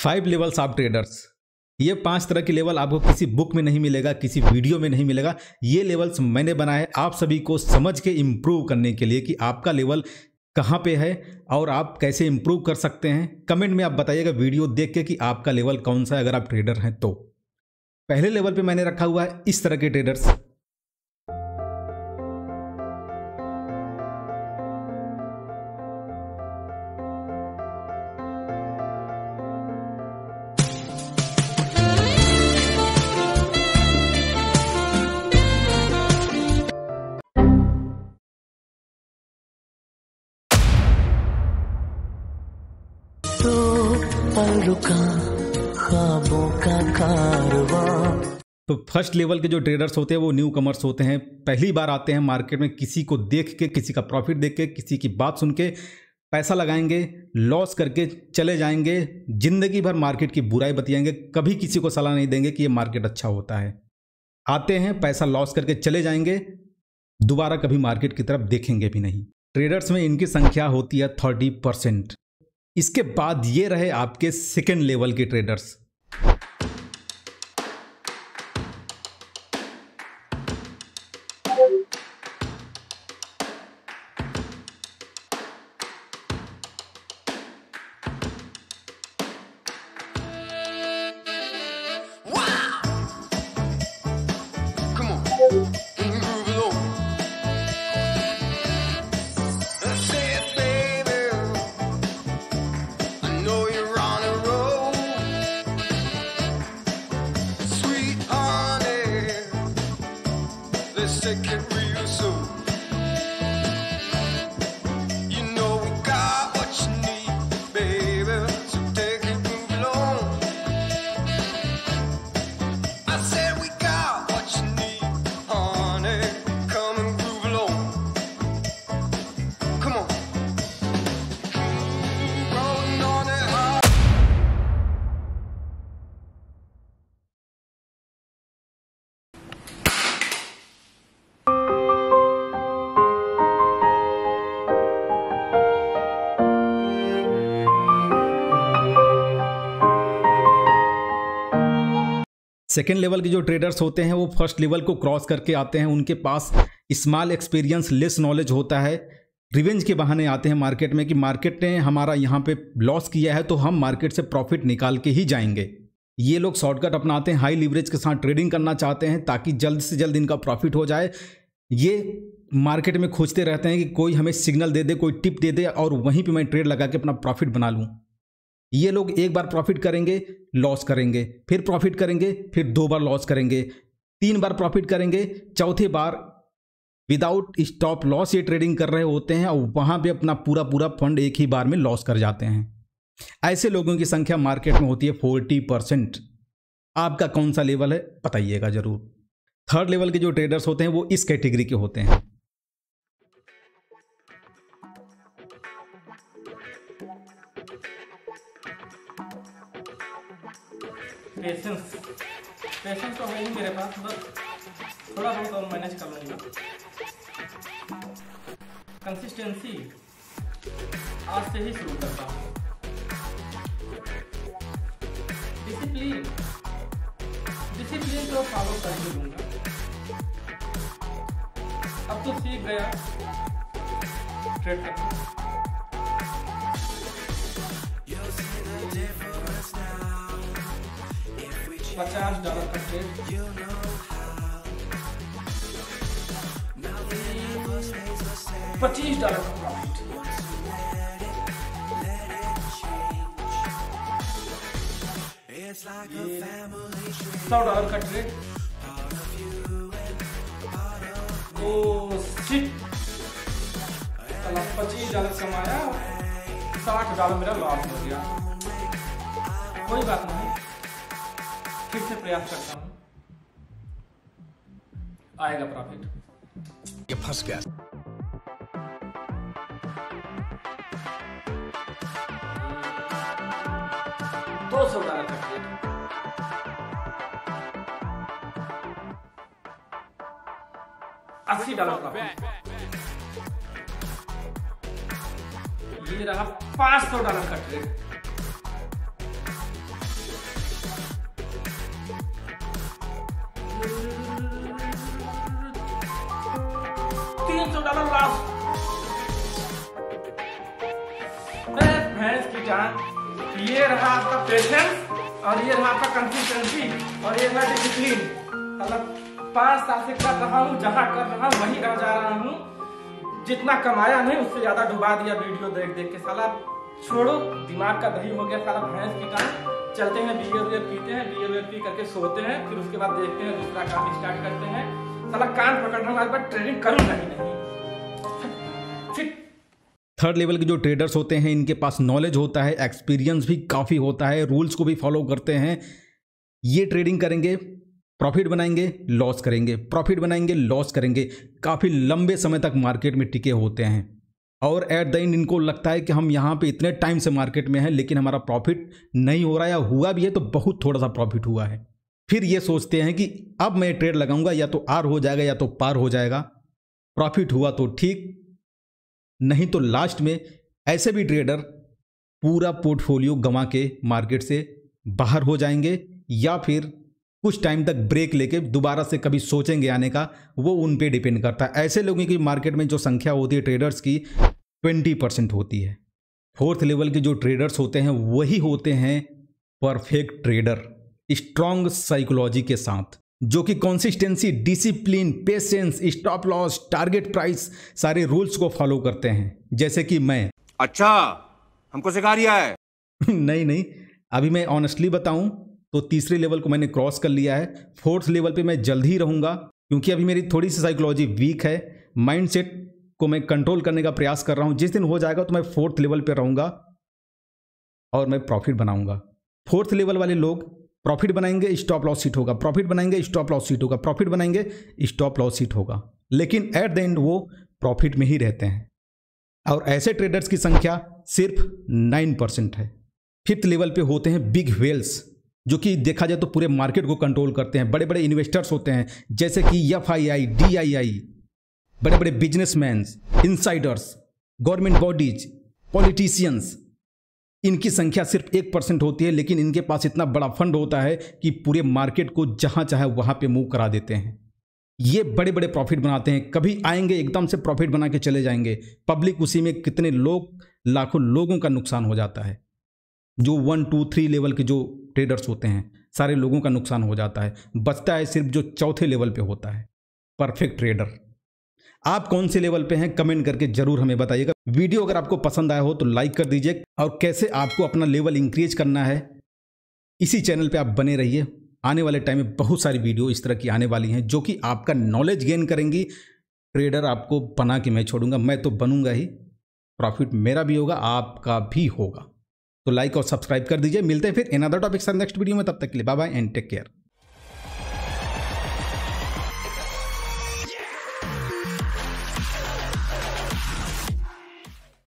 5 levels of traders. ये 5 तरह के लेवल आपको किसी बुक में नहीं मिलेगा, किसी वीडियो में नहीं मिलेगा। ये लेवल्स मैंने बनाए आप सभी को समझ के इम्प्रूव करने के लिए कि आपका लेवल कहाँ पे है और आप कैसे इम्प्रूव कर सकते हैं। कमेंट में आप बताइएगा वीडियो देख के कि आपका लेवल कौन सा है अगर आप ट्रेडर हैं तो। पहले लेवल पे मैंने रखा हुआ है इस तरह के ट्रेडर्स। तो फर्स्ट लेवल के जो ट्रेडर्स होते हैं वो न्यू कमर्स होते हैं, पहली बार आते हैं मार्केट में। किसी को देख के, किसी का प्रॉफिट देख के, किसी की बात सुन के पैसा लगाएंगे, लॉस करके चले जाएंगे, जिंदगी भर मार्केट की बुराई बतियाएंगे, कभी किसी को सलाह नहीं देंगे कि ये मार्केट अच्छा होता है। आते हैं, पैसा लॉस करके चले जाएंगे, दोबारा कभी मार्केट की तरफ देखेंगे भी नहीं। ट्रेडर्स में इनकी संख्या होती है 30%। इसके बाद ये रहे आपके सेकेंड लेवल के ट्रेडर्स। सेकेंड लेवल के जो ट्रेडर्स होते हैं वो फर्स्ट लेवल को क्रॉस करके आते हैं। उनके पास स्मॉल एक्सपीरियंस, लेस नॉलेज होता है। रिवेंज के बहाने आते हैं मार्केट में कि मार्केट ने हमारा यहाँ पे लॉस किया है तो हम मार्केट से प्रॉफिट निकाल के ही जाएंगे। ये लोग शॉर्टकट अपनाते हैं, हाई लीवरेज के साथ ट्रेडिंग करना चाहते हैं ताकि जल्द से जल्द इनका प्रॉफिट हो जाए। ये मार्केट में खोजते रहते हैं कि कोई हमें सिग्नल दे दे, कोई टिप दे दे और वहीं पर मैं ट्रेड लगा के अपना प्रॉफिट बना लूँ। ये लोग एक बार प्रॉफिट करेंगे, लॉस करेंगे, फिर प्रॉफिट करेंगे, फिर 2 बार लॉस करेंगे, 3 बार प्रॉफिट करेंगे, चौथी बार विदाउट स्टॉप लॉस ये ट्रेडिंग कर रहे होते हैं और वहां पे अपना पूरा फंड एक ही बार में लॉस कर जाते हैं। ऐसे लोगों की संख्या मार्केट में होती है 40%। आपका कौन सा लेवल है बताइएगा जरूर। थर्ड लेवल के जो ट्रेडर्स होते हैं वो इस कैटेगरी के होते हैं। पेशेंस तो है ही मेरे पास, बस थोड़ा बहुत और मैनेज कर लूँगा। कंसिस्टेंसी आज से ही शुरू करता हूँ। डिसिप्लिन तो फॉलो कर ही लूँगा। अब तो सीख गया ट्रेड करना। $50 का ट्रेड, $25 का प्रॉफिट। $100 का ट्रेड, $25 कमाया, $60 मेरा लॉस हो गया। कोई बात नहीं, फिर से प्रयास करता हूं, आएगा प्रॉफिट। ये फंस गया। $200 का ट्रेड, $80 प्रॉफिट। ये रहा $500 का ट्रेड, $1 लॉस। भैंस की जान, ये रहा आपका पेशेंस और ये रहा आपका कंसिस्टेंसी और ये रहा डिसिप्लिन। मतलब 5 साल से कर रहा हूँ, जहाँ कर रहा हूँ वहीं रह जा रहा हूँ। जितना कमाया नहीं उससे ज्यादा डुबा दिया वीडियो देख देख के। साला छोड़ो, दिमाग का दही हो गया साला भैंस की टांग। चलते हैं, बियर पीते हैं, बियर पी करके सोते हैं, फिर उसके बाद देखते हैं दूसरा काम स्टार्ट करते हैं। साला कान पकड़ रहा हूँ, आज बार ट्रेडिंग करूंगा ही नहीं। थर्ड लेवल के जो ट्रेडर्स होते हैं इनके पास नॉलेज होता है, एक्सपीरियंस भी काफ़ी होता है, रूल्स को भी फॉलो करते हैं। ये ट्रेडिंग करेंगे, प्रॉफिट बनाएंगे, लॉस करेंगे, प्रॉफिट बनाएंगे, लॉस करेंगे, काफ़ी लंबे समय तक मार्केट में टिके होते हैं। और एट द एंड इनको लगता है कि हम यहाँ पे इतने टाइम से मार्केट में हैं लेकिन हमारा प्रॉफिट नहीं हो रहा है, या हुआ भी है तो बहुत थोड़ा सा प्रॉफिट हुआ है। फिर ये सोचते हैं कि अब मैं ट्रेड लगाऊंगा, या तो आर हो जाएगा या तो पार हो जाएगा, प्रॉफिट हुआ तो ठीक, नहीं तो लास्ट में ऐसे भी ट्रेडर पूरा पोर्टफोलियो गंवा के मार्केट से बाहर हो जाएंगे, या फिर कुछ टाइम तक ब्रेक लेके दोबारा से कभी सोचेंगे आने का। वो उन पे डिपेंड करता है। ऐसे लोगों की मार्केट में जो संख्या होती है ट्रेडर्स की 20% होती है। फोर्थ लेवल के जो ट्रेडर्स होते हैं वही होते हैं परफेक्ट ट्रेडर, स्ट्रॉन्ग साइकोलॉजी के साथ, जो कि consistency, discipline, patience, stop loss, target price, सारे रूल्स को फॉलो करते हैं। जैसे कि मैं। अच्छा, हमको सिखा रिया है? नहीं, अभी मैं ऑनेस्टली बताऊं तो तीसरे लेवल को मैंने क्रॉस कर लिया है। फोर्थ लेवल पे मैं जल्द ही रहूंगा, क्योंकि अभी मेरी थोड़ी सी साइकोलॉजी वीक है। माइंडसेट को मैं कंट्रोल करने का प्रयास कर रहा हूं। जिस दिन हो जाएगा तो मैं फोर्थ लेवल पे रहूंगा और मैं प्रॉफिट बनाऊंगा। फोर्थ लेवल वाले लोग प्रॉफिट बनाएंगे, स्टॉप लॉस हिट होगा, प्रॉफिट बनाएंगे, स्टॉप लॉस हिट होगा, प्रॉफिट बनाएंगे, स्टॉप लॉस हिट होगा, लेकिन एट द एंड वो प्रॉफिट में ही रहते हैं। और ऐसे ट्रेडर्स की संख्या सिर्फ 9% है। फिफ्थ लेवल पे होते हैं बिग व्हेल्स, जो कि देखा जाए तो पूरे मार्केट को कंट्रोल करते हैं। बड़े बड़े इन्वेस्टर्स होते हैं, जैसे कि FII, DII, बड़े बड़े businessman, insiders, government bodies, politicians. इनकी संख्या सिर्फ 1% होती है, लेकिन इनके पास इतना बड़ा फंड होता है कि पूरे मार्केट को जहां चाहे वहां पे मूव करा देते हैं। ये बड़े बड़े प्रॉफिट बनाते हैं, कभी आएंगे एकदम से प्रॉफिट बना के चले जाएंगे। पब्लिक उसी में कितने लोग, लाखों लोगों का नुकसान हो जाता है। जो 1, 2, 3 लेवल के जो ट्रेडर्स होते हैं सारे लोगों का नुकसान हो जाता है। बचता है सिर्फ जो चौथे लेवल पे होता है, परफेक्ट ट्रेडर। आप कौन से लेवल पे हैं कमेंट करके जरूर हमें बताइएगा। वीडियो अगर आपको पसंद आया हो तो लाइक कर दीजिए, और कैसे आपको अपना लेवल इंक्रीज करना है इसी चैनल पे आप बने रहिए। आने वाले टाइम में बहुत सारी वीडियो इस तरह की आने वाली हैं जो कि आपका नॉलेज गेन करेंगी। ट्रेडर आपको बना के मैं छोड़ूंगा, मैं तो बनूंगा ही, प्रॉफिट मेरा भी होगा, आपका भी होगा। तो लाइक और सब्सक्राइब कर दीजिए। मिलते हैं फिर अनदर टॉपिक साथ नेक्स्ट वीडियो में, तब तक के लिए bye bye and take care.